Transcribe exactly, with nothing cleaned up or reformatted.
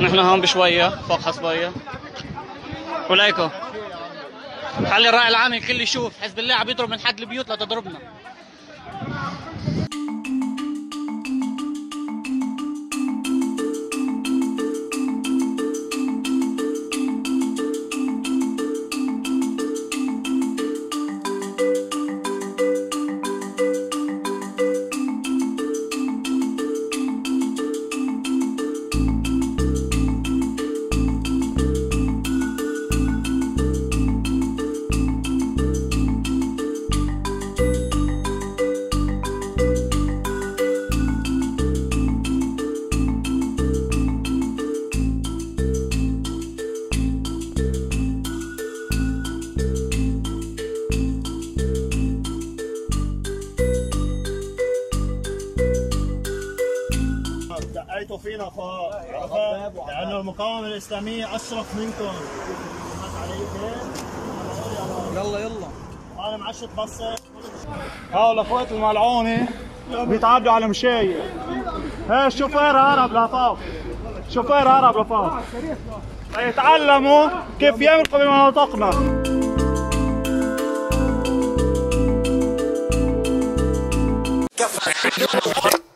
نحن هون بشويه فوق حصبيه. وليكو خلي الراعي العام الكل يشوف حزب الله عم يضرب من حد البيوت لتضربنا. دقيتوا فينا فوق لأنه المقاومة الإسلامية أشرف منكم. يلا يلا أنا معشت بصة. هاو الأخوات الملعونة بيتعدوا على مشاية. هاي الشوفير هرب لفوق. شوفير هرب لفوق. يتعلموا كيف يمرقوا بمناطقنا.